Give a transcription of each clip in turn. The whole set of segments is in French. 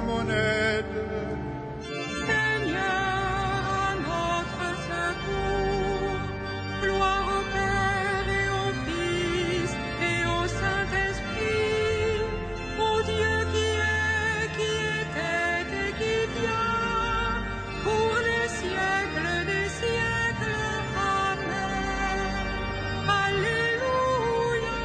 mon aide. Seigneur, à notre secours, gloire au Père et au Fils et au Saint-Esprit, au Dieu qui est, qui était et qui vient, pour les siècles des siècles. Amen. Alléluia.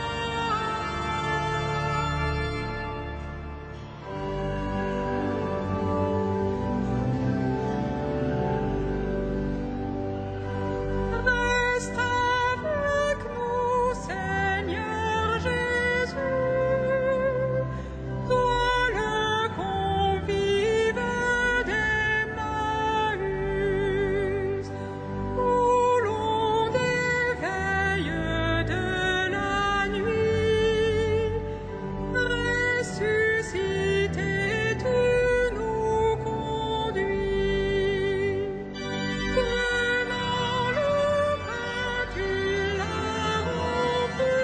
Reste avec nous, Seigneur Jésus, toi le convive d'Emmaüs, où l'on déveille de la nuit. Ressuscité, tu nous conduis. Prenant le pain, tu l'as rompu.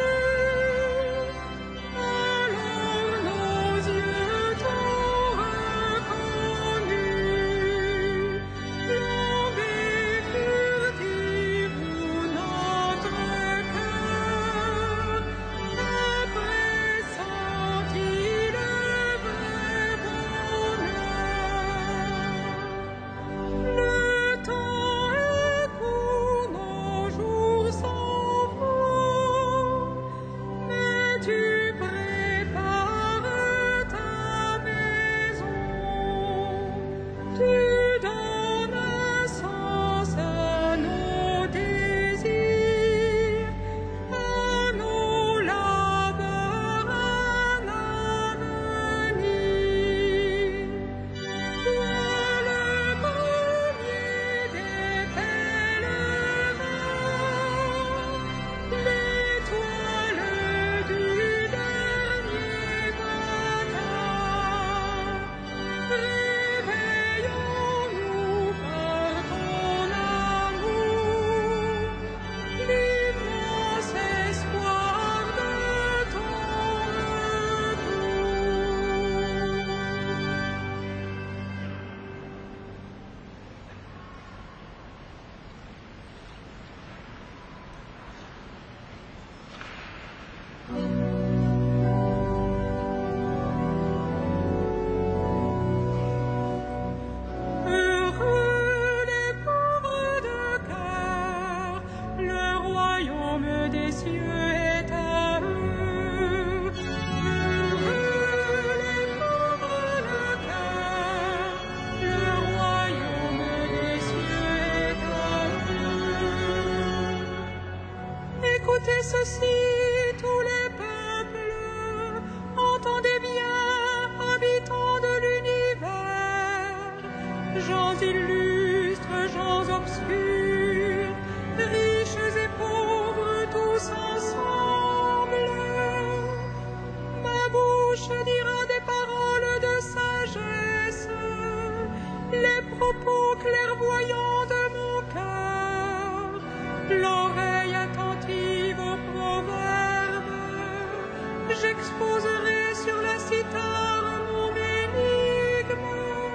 Alors nos yeux t'ont reconnu. Plombé, furtif où notre cœur a pressenti le vrai bonheur. Le temps est court, nos jours s'en vont, mais tu prépares ta maison. Tu donnes un sens à nos désirs, à nos labeurs, un avenir. Toi le premier des pèlerins, l'étoile du dernier matin, réveillons-nous par ton amour, l'immense espoir de ton Heureux les pauvres de cœur, le royaume des cieux est à eux. Heureux les pauvres de cœur, le royaume des cieux est à eux. Écoutez ceci, tous les peuples, entendez bien, habitants de l'univers, gens illustres, gens obscurs, riches et pauvres, tous ensemble. Ma bouche dira des paroles de sagesse, les propos clairvoyants de mon cœur, l'oreille attentive aux proverbes. J'exposerai sur la cithare mon énigme.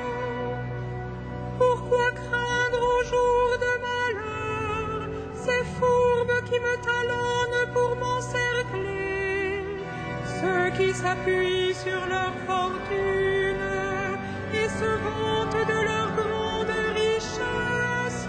Pourquoi craindre au jour de malheur ces fourbes qui me talonnent pour m'encercler, ceux qui s'appuient sur leur fortune et se vantent de leur grande richesse?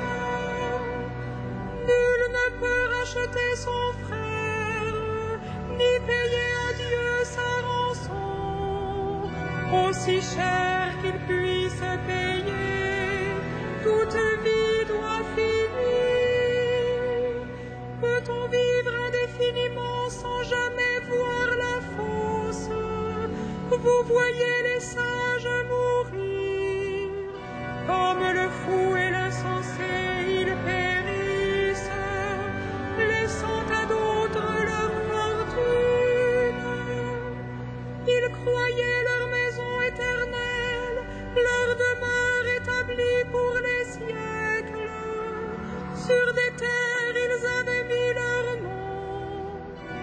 Nul ne peut racheter son frère, ni payer à Dieu sa rançon, aussi cher qu'il puisse payer. Toute vie doit finir. Peut-on vivre indéfiniment sans jamais voir la fosse? Vous voyez les sages mourir, comme le fou et l'insensé, ils périssent, laissant à d'autres leur fortune. Ils croyaient leur maison éternelle, leur demeure établie pour les siècles. Sur des terres, ils avaient mis leur nom.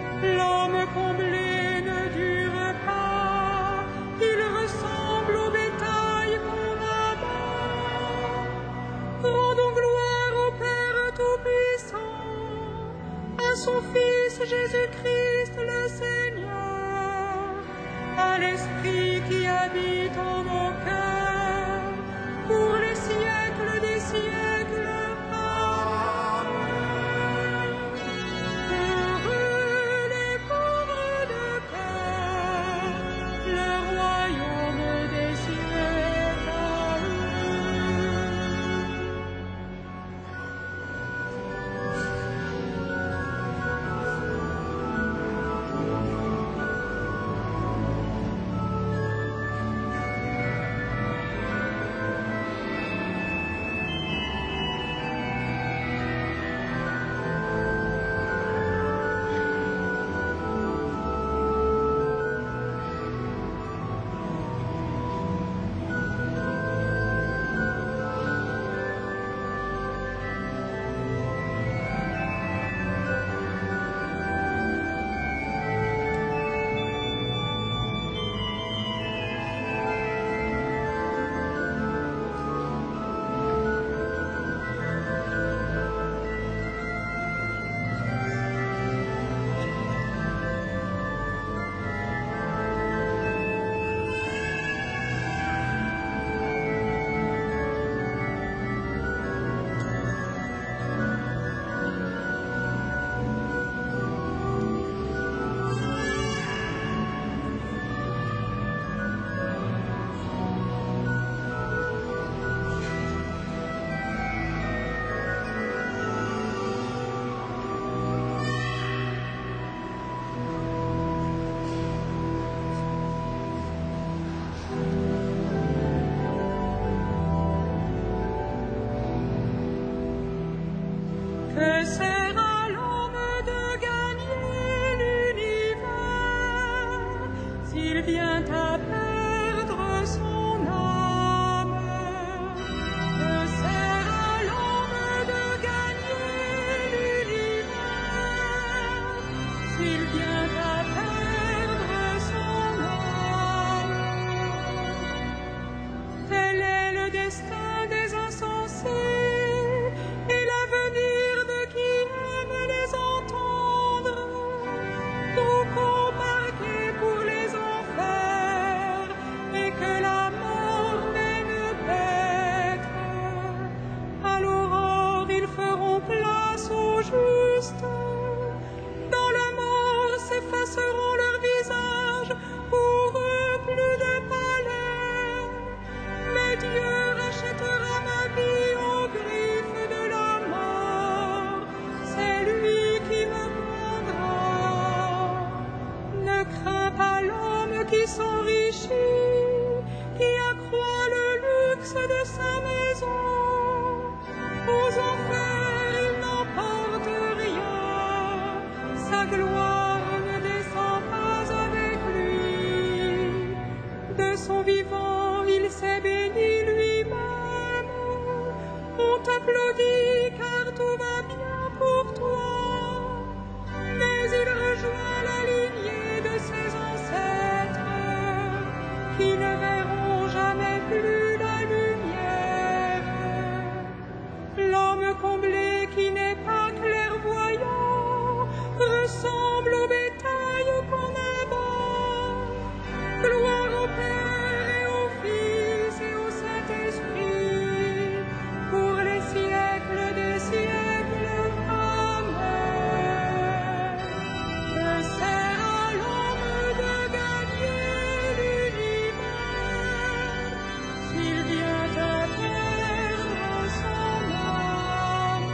L'homme comblé ne dure pas, il ressemble au bétail son Fils Jésus-Christ le Seigneur, à l'Esprit qui habite en nos cœurs, pour les siècles des siècles. Amen. Heureux les pauvres de cœur, le royaume des cieux est à Que sert à l'homme de gagner l'univers s'il vient à perdre son âme? Que sert à l'homme de gagner l'univers s'il vient à perdre son âme? Tel est le destin des insensés. Dans la mort s'effaceront leurs visages, pour eux plus de palais. Mais Dieu rachètera ma vie aux griffes de la mort, c'est lui qui me prendra. Ne crains pas l'homme qui s'enrichit, qui accroît le luxe de sa maison. Aux enfers il n'emporte rien, sa gloire ne descend pas avec lui. De son vivant il s'est béni lui-même. On t'applaudit car tout va bien pour toi. Mais il rejoint la lignée de ses ancêtres, qui ne verront jamais plus la lumière. L'homme comblé qui n'est pas clairvoyant ressemble au bétail qu'on abat. Gloire au Père et au Fils et au Saint-Esprit, pour les siècles des siècles. Amen. Que sert à l'homme de gagner l'univers s'il vient à perdre son âme?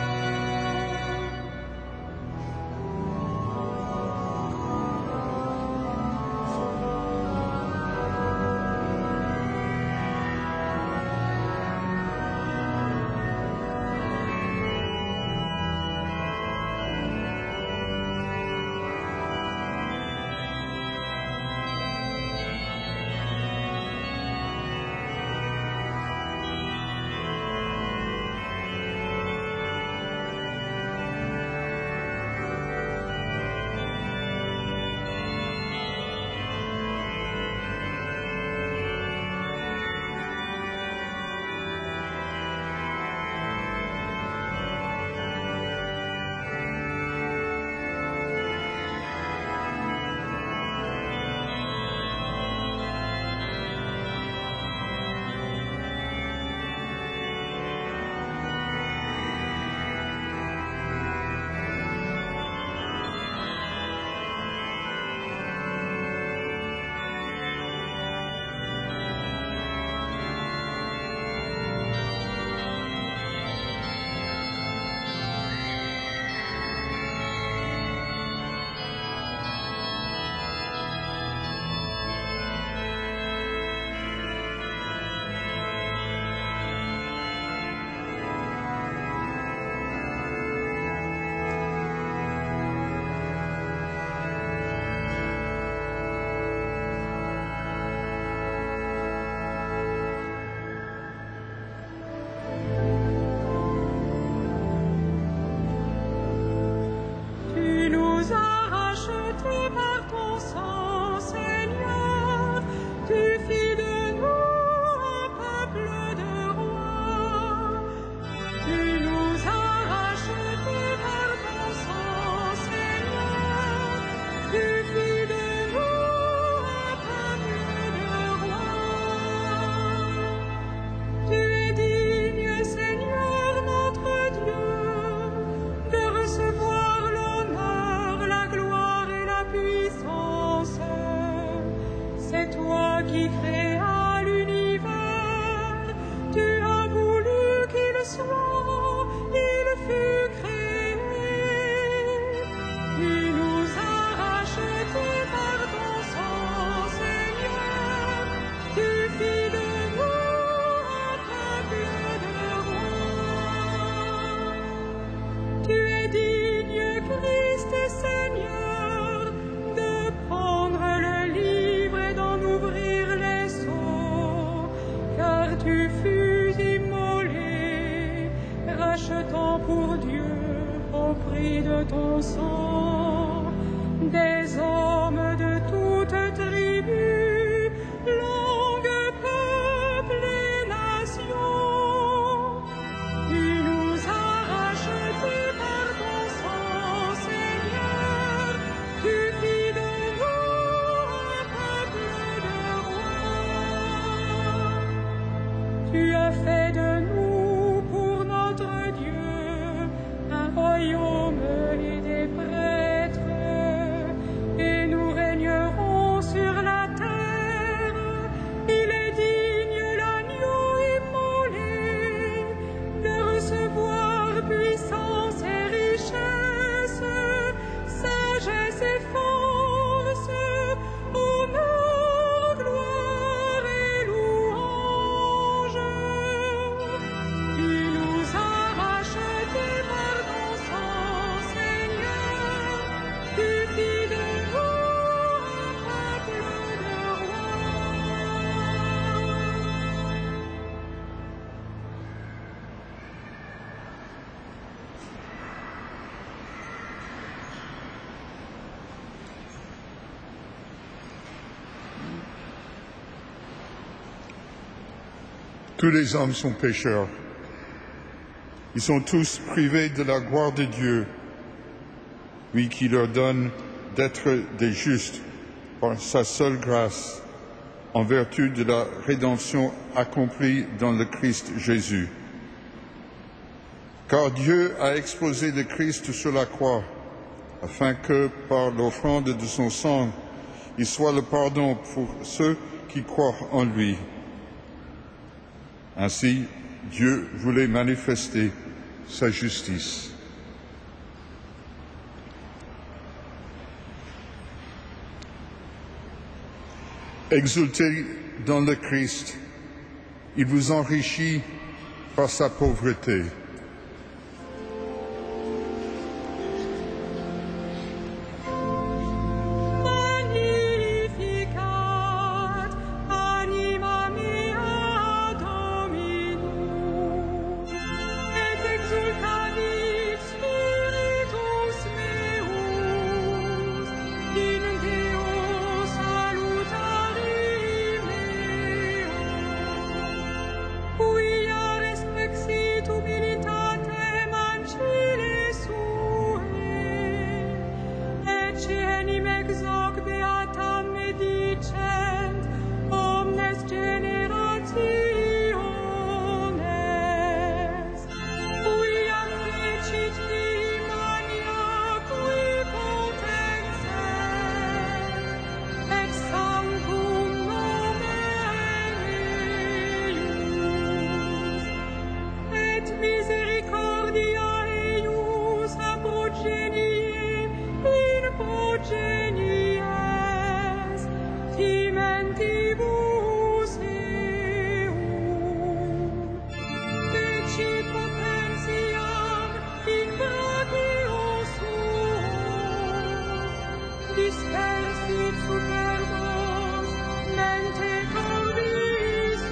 portant pour Dieu au prix de ton sang des hommes de toute tribu, langue, peuple et nation. Tu nous as rachetés par ton sang, Seigneur, tu fis de nous un peuple de rois. Tu as fait de nous pour notre Dieu un royaume et des prêtres, et nous régnerons sur la terre. Il est digne l'agneau immolé de recevoir puissance et richesse, sagesse et force, honneur, gloire et louange. Tu nous as rachetés par ton sang, Seigneur, tu fis de nous un peuple de rois. Tous les hommes sont pécheurs. Ils sont tous privés de la gloire de Dieu, lui qui leur donne d'être des justes par sa seule grâce, en vertu de la rédemption accomplie dans le Christ Jésus. Car Dieu a exposé le Christ sur la croix, afin que, par l'offrande de son sang, il soit le pardon pour ceux qui croient en lui. Ainsi, Dieu voulait manifester sa justice. Exultez dans le Christ, il vous enrichit par sa pauvreté. Magnificat anima mea Dominum, et exultavit spiritus meus, in Deo salutari meo, quia respexit humilitatem ancile sue, et cenim ex hoc beatam medicent omnes generationes, quia fecit Dei mania qui potences, et sanctum nomen eius, et misericordia eius a progenie in progenies, timentibus eum, fecit potentiam in brachio suo, dispersit superbos mente cordis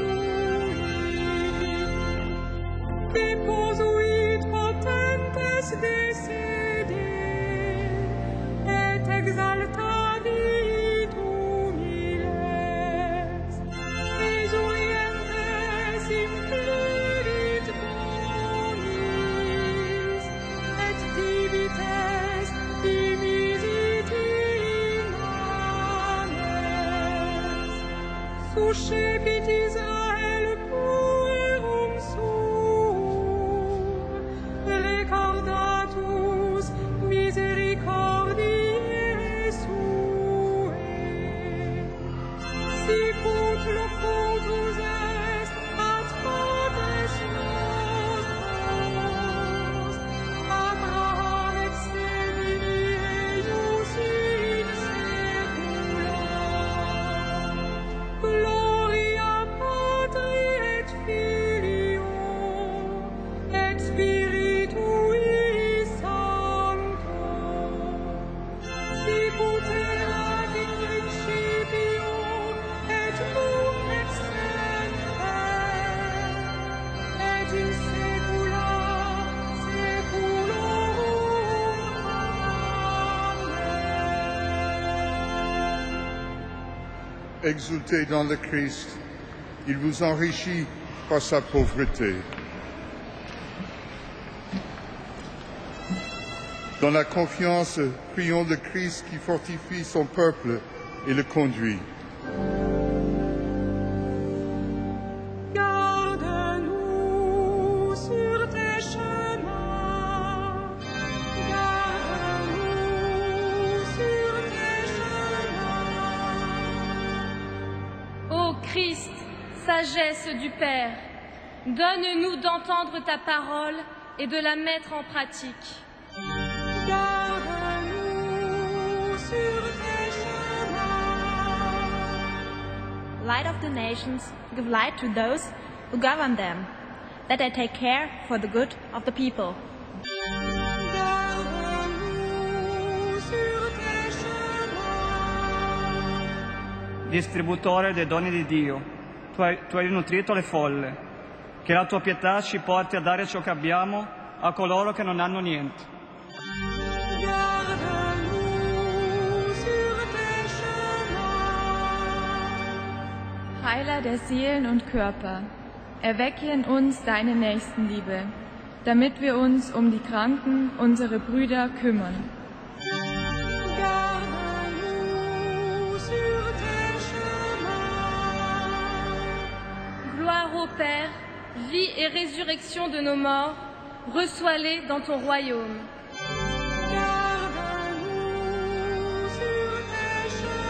sui, deposuit potentes de sede, et exaltavit humiles, exurientes implivit bonis, et divites dimisit in manes, suscepit Israel puerum suum, recordatus misericordiae sue, sicut locutus est ad patres nostros, Abraham et semini eius in saecula. Gloria Patri et Filio et Spiritui Sancto, exultez dans le Christ, il vous enrichit par sa pauvreté. Dans la confiance, prions le Christ qui fortifie son peuple et le conduit. Garde-nous sur tes chemins. Garde-nous sur tes chemins. Ô Christ, sagesse du Père, donne-nous d'entendre ta parole et de la mettre en pratique. Garde-nous sur tes chemins. Light of the nations, give light to those who govern them, that they take care for the good of the people. Garde-nous sur tes chemins. Distributore dei doni di Dio, tu hai rinutrito le folle, che la tua pietà ci porti a dare ciò che abbiamo a coloro che non hanno niente. Garde-nous sur tes chemins. Heiler der Seelen und Körper, erwecke in uns deine Nächstenliebe, damit wir uns um die Kranken, unsere Brüder, kümmern. Garde-nous sur tes chemins. Gloire au Père, vie et résurrection de nos morts, reçois-les dans ton royaume. Garde-nous sur tes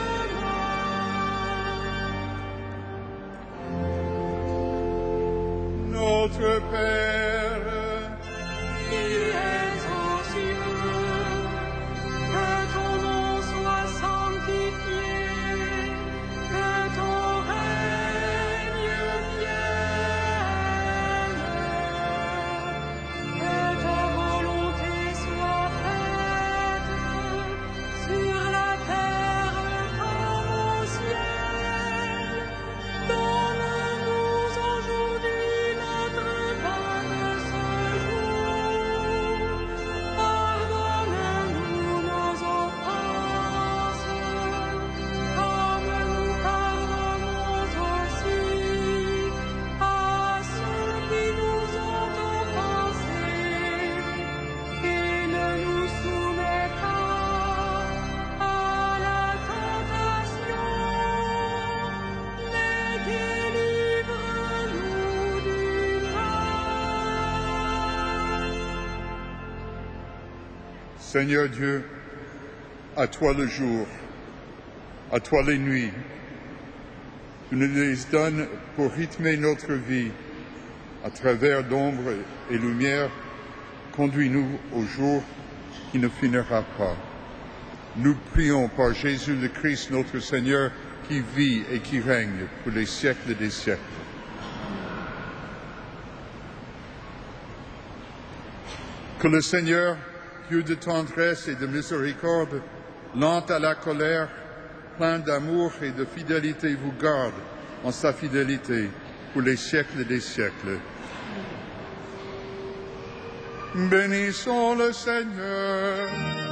chemins. Notre Père, Qui es aux cieux, que ton nom soit sanctifié, que ton règne vienne, que ta volonté soit faite sur la terre comme au ciel. Donne-nous aujourd'hui notre pain de ce jour. Pardonne-nous nos offenses, comme nous pardonnons aussi à ceux qui nous ont offensés. Et ne nous soumets pas à la tentation, mais délivre-nous du mal. Seigneur Dieu, à toi le jour, à toi les nuits. Tu nous les donnes pour rythmer notre vie. À travers l'ombre et lumière, conduis-nous au jour qui ne finira pas. Nous prions par Jésus le Christ, notre Seigneur, qui vit et qui règne pour les siècles des siècles. Que le Seigneur, Dieu de tendresse et de miséricorde, lent à la colère, plein d'amour et de fidélité, vous garde en sa fidélité pour les siècles des siècles. Bénissons le Seigneur.